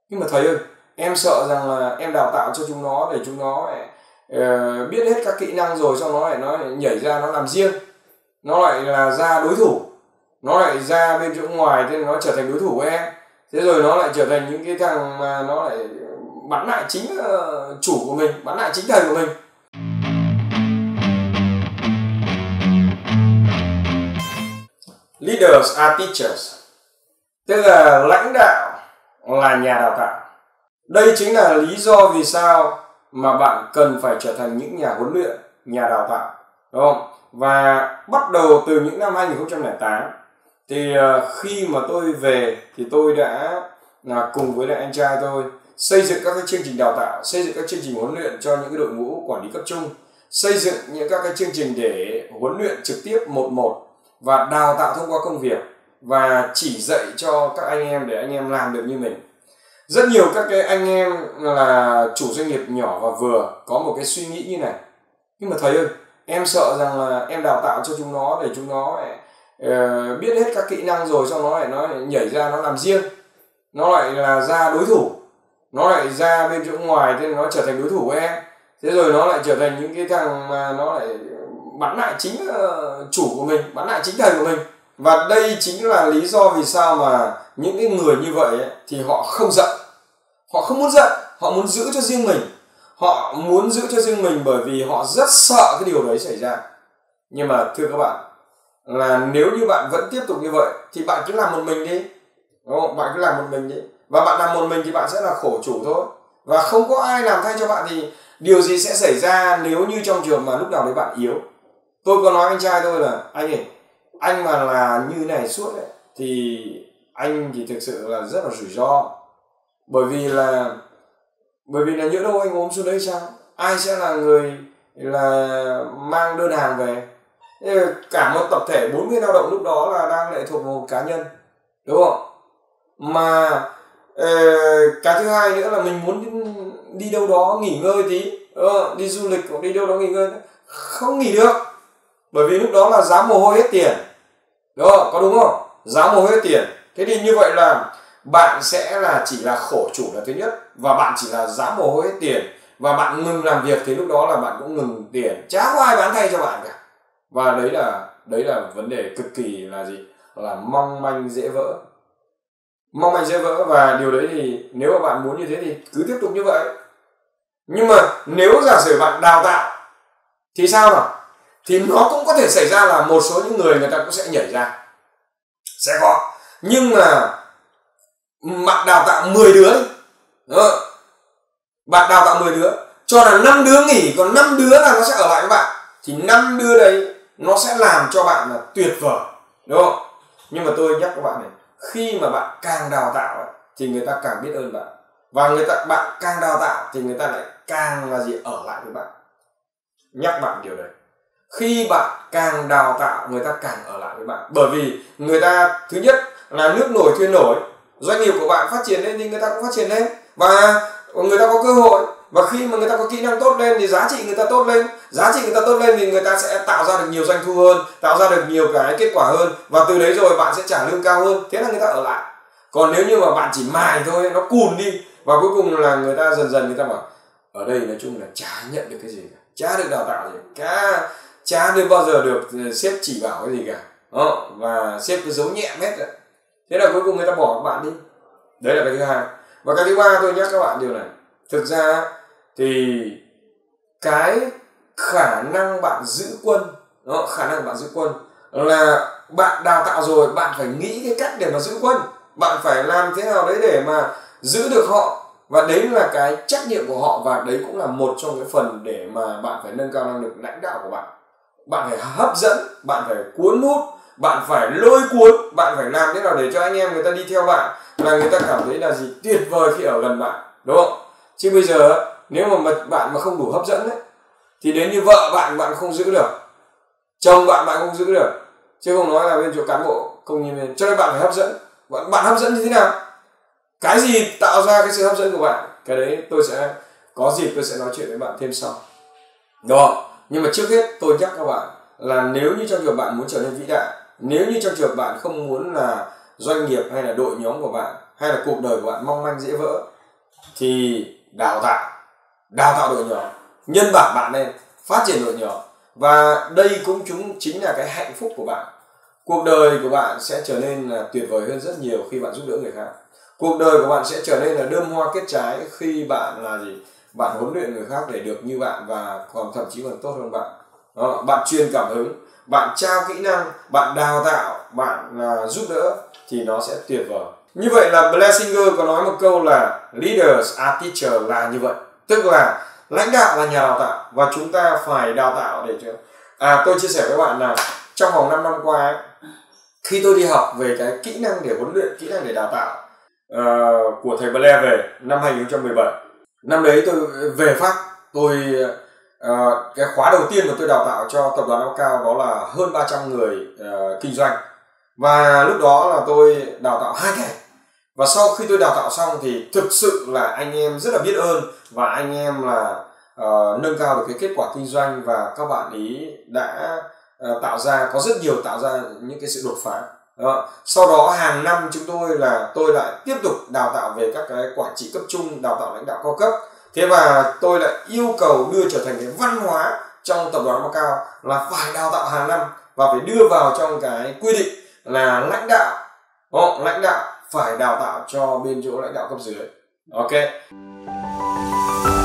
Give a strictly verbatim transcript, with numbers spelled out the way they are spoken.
Nhưng mà thầy ơi, em sợ rằng là em đào tạo cho chúng nó để chúng nó lại uh, biết hết các kỹ năng rồi, sau nó lại nó lại nhảy ra nó làm riêng, nó lại là ra đối thủ, nó lại ra bên chỗ ngoài, thế nó trở thành đối thủ của em, thế rồi nó lại trở thành những cái thằng mà nó lại bắn lại chính uh, chủ của mình, bắn lại chính thầy của mình. Leaders are teachers, tức là lãnh đạo là nhà đào tạo. Đây chính là lý do vì sao mà bạn cần phải trở thành những nhà huấn luyện, nhà đào tạo, đúng không? Và bắt đầu từ những năm hai nghìn không trăm lẻ tám thì khi mà tôi về thì tôi đã là cùng với lại anh trai tôi xây dựng các cái chương trình đào tạo, xây dựng các chương trình huấn luyện cho những cái đội ngũ quản lý cấp trung, xây dựng những các cái chương trình để huấn luyện trực tiếp một một và đào tạo thông qua công việc và chỉ dạy cho các anh em để anh em làm được như mình. Rất nhiều các cái anh em là chủ doanh nghiệp nhỏ và vừa có một cái suy nghĩ như này: nhưng mà thầy ơi, em sợ rằng là em đào tạo cho chúng nó để chúng nó lại uh, biết hết các kỹ năng rồi, sau nó lại nó lại nhảy ra nó làm riêng, nó lại là ra đối thủ, nó lại ra bên chỗ ngoài, thế nó trở thành đối thủ của em, thế rồi nó lại trở thành những cái thằng mà nó lại bắn lại chính uh, chủ của mình, bắn lại chính thầy của mình. Và đây chính là lý do vì sao mà những cái người như vậy ấy, thì họ không giận, họ không muốn giận, họ muốn giữ cho riêng mình, họ muốn giữ cho riêng mình bởi vì họ rất sợ cái điều đấy xảy ra. Nhưng mà thưa các bạn, là nếu như bạn vẫn tiếp tục như vậy thì bạn cứ làm một mình đi, đúng không? Bạn cứ làm một mình đi, và bạn làm một mình thì bạn sẽ là khổ chủ thôi, và không có ai làm thay cho bạn. Thì điều gì sẽ xảy ra nếu như trong trường mà lúc nào đấy bạn yếu? Tôi có nói anh trai tôi là: anh ơi, anh mà là như này suốt ấy, thì anh thì thực sự là rất là rủi ro. Bởi vì là bởi vì là nhỡ đâu anh ốm xuống đấy sao? Ai sẽ là người là mang đơn hàng về? Cả một tập thể bốn mươi lao động lúc đó là đang lệ thuộc vào một cá nhân, đúng không? Mà uh, cái thứ hai nữa là mình muốn đi, đi đâu đó nghỉ ngơi tí, uh, đi du lịch hoặc đi đâu đó nghỉ ngơi, không nghỉ được. Bởi vì lúc đó là giá mồ hôi hết tiền, đó, có đúng không? Giá mồ hôi hết tiền. Thế thì như vậy là bạn sẽ là chỉ là khổ chủ là thứ nhất, và bạn chỉ là giá mồ hôi hết tiền, và bạn ngừng làm việc thì lúc đó là bạn cũng ngừng tiền, chả có ai bán thay cho bạn cả. Và đấy là đấy là vấn đề cực kỳ là gì? Là mong manh dễ vỡ. Mong manh dễ vỡ, và điều đấy thì nếu mà bạn muốn như thế thì cứ tiếp tục như vậy. Nhưng mà nếu giả sử bạn đào tạo thì sao nào? Thì nó cũng có thể xảy ra là một số những người người ta cũng sẽ nhảy ra, sẽ có. Nhưng mà bạn đào tạo mười đứa đi, đó. Bạn đào tạo mười đứa, cho là năm đứa nghỉ, còn năm đứa là nó sẽ ở lại với bạn, thì năm đứa đấy nó sẽ làm cho bạn là tuyệt vời, đúng không? Nhưng mà tôi nhắc các bạn này, khi mà bạn càng đào tạo thì người ta càng biết ơn bạn, và người ta bạn càng đào tạo thì người ta lại càng là gì? Ở lại với bạn. Nhắc bạn điều đấy. Khi bạn càng đào tạo, người ta càng ở lại với bạn. Bởi vì người ta, thứ nhất là nước nổi thuyền nổi, doanh nghiệp của bạn phát triển lên thì người ta cũng phát triển lên, và người ta có cơ hội. Và khi mà người ta có kỹ năng tốt lên thì giá trị người ta tốt lên, giá trị người ta tốt lên thì người ta sẽ tạo ra được nhiều doanh thu hơn, tạo ra được nhiều cái kết quả hơn, và từ đấy rồi bạn sẽ trả lương cao hơn, thế là người ta ở lại. Còn nếu như mà bạn chỉ mài thôi, nó cùn đi, và cuối cùng là người ta dần dần người ta bảo ở đây nói chung là chả nhận được cái gì cả, chả được đào tạo gì cả, chả được bao giờ được sếp chỉ bảo cái gì cả, đó, và sếp cứ giấu nhẹm hết rồi. Thế là cuối cùng người ta bỏ các bạn đi. Đấy là cái thứ hai. Và cái thứ ba tôi nhắc các bạn điều này, thực ra thì cái khả năng bạn giữ quân, đó, khả năng bạn giữ quân là bạn đào tạo rồi, bạn phải nghĩ cái cách để mà giữ quân, bạn phải làm thế nào đấy để mà giữ được họ, và đấy là cái trách nhiệm của họ, và đấy cũng là một trong cái phần để mà bạn phải nâng cao năng lực lãnh đạo của bạn. Bạn phải hấp dẫn, bạn phải cuốn hút, bạn phải lôi cuốn, bạn phải làm thế nào để cho anh em người ta đi theo bạn, là người ta cảm thấy là gì? Tuyệt vời khi ở gần bạn, đúng không? Chứ bây giờ nếu mà bạn mà không đủ hấp dẫn ấy, thì đến như vợ bạn bạn không giữ được, chồng bạn bạn không giữ được, chứ không nói là bên chỗ cán bộ không như bên. Cho nên bạn phải hấp dẫn. Bạn, bạn hấp dẫn như thế nào? Cái gì tạo ra cái sự hấp dẫn của bạn? Cái đấy tôi sẽ có dịp tôi sẽ nói chuyện với bạn thêm sau. Đó. Nhưng mà trước hết tôi nhắc các bạn là nếu như trong trường bạn muốn trở nên vĩ đại, nếu như trong trường bạn không muốn là doanh nghiệp hay là đội nhóm của bạn hay là cuộc đời của bạn mong manh dễ vỡ, thì đào tạo, đào tạo đội nhóm, nhân bản bạn lên, phát triển đội nhóm. Và đây cũng chúng chính là cái hạnh phúc của bạn. Cuộc đời của bạn sẽ trở nên là tuyệt vời hơn rất nhiều khi bạn giúp đỡ người khác. Cuộc đời của bạn sẽ trở nên là đơm hoa kết trái khi bạn là gì? Bạn huấn luyện người khác để được như bạn và còn thậm chí còn tốt hơn bạn. Đó, bạn truyền cảm hứng, bạn trao kỹ năng, bạn đào tạo, bạn uh, giúp đỡ thì nó sẽ tuyệt vời. Như vậy là Blair Singer có nói một câu là leaders are teachers là như vậy. Tức là lãnh đạo là nhà đào tạo và chúng ta phải đào tạo để cho... À, tôi chia sẻ với bạn là trong vòng năm năm qua ấy, khi tôi đi học về cái kỹ năng để huấn luyện, kỹ năng để đào tạo uh, của thầy Blair về năm hai không một bảy. Năm đấy tôi về Pháp, tôi uh, cái khóa đầu tiên mà tôi đào tạo cho tập đoàn Ao Cao đó là hơn ba trăm người uh, kinh doanh. Và lúc đó là tôi đào tạo hai ngày. Và sau khi tôi đào tạo xong thì thực sự là anh em rất là biết ơn và anh em là uh, nâng cao được cái kết quả kinh doanh và các bạn ý đã uh, tạo ra, có rất nhiều tạo ra những cái sự đột phá. Đó. Sau đó hàng năm chúng tôi là tôi lại tiếp tục đào tạo về các cái quản trị cấp trung, đào tạo lãnh đạo cao cấp. Thế và tôi lại yêu cầu đưa trở thành cái văn hóa trong tập đoàn Ao Cao là phải đào tạo hàng năm và phải đưa vào trong cái quy định là lãnh đạo, Ồ, lãnh đạo phải đào tạo cho bên chỗ lãnh đạo cấp dưới. Ok.